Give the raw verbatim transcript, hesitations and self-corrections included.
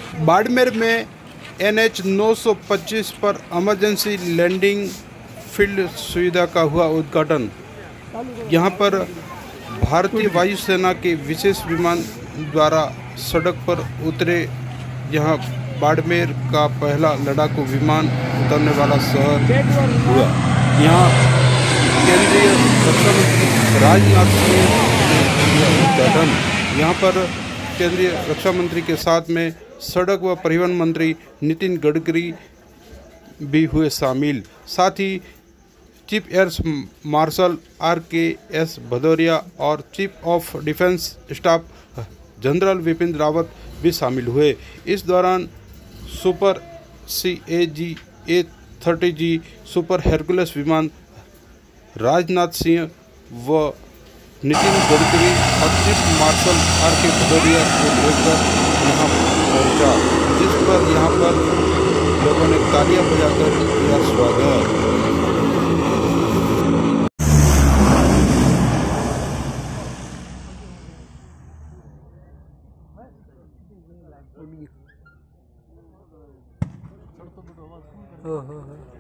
बाड़मेर में N H नौ सौ पच्चीस पर इमरजेंसी लैंडिंग फील्ड सुविधा का हुआ उद्घाटन। यहां पर भारतीय वायुसेना के विशेष विमान द्वारा सड़क पर उतरे। यहां बाड़मेर का पहला लड़ाकू विमान उतरने वाला शहर हुआ। यहां केंद्रीय रक्षा मंत्री राजनाथ सिंह ने किया उद्घाटन। यहां पर केंद्रीय रक्षा मंत्री के साथ में सड़क व परिवहन मंत्री नितिन गडकरी भी हुए शामिल। साथ ही chief air marshal R K S Bhadauria और chief of defence staff general Vipin Rawat भी शामिल हुए। इस दौरान super C A G A thirty G super Hercules विमान राजनाथ सिंह व नितिन गडकरी और चीफ मार्शल आर के भदौरिया को लेकर यहाँ पहुँचा, जिस पर यहाँ पर लोगों ने तालियां बजाकर किया स्वागत। हो हो हो